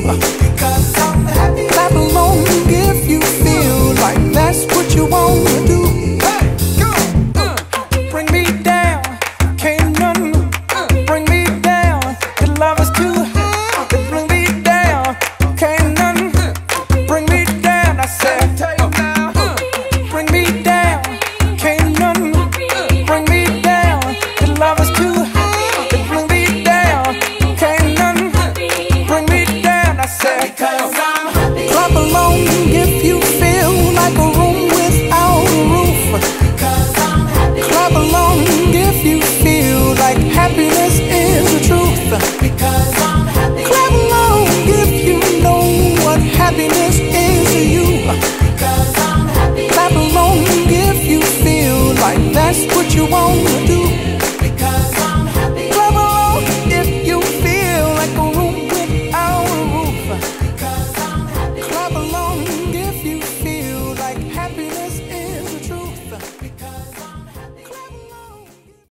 Because I'm happy. Clap along if you feel like that's what you want to do. Hey, go on. Bring me down, can't none bring me down. Your love is too high to bring me down. Can't none bring me down. I said, bring me down, can't none bring me down. Your love is too high to bring me down. Can't none bring me down. I said, 'cause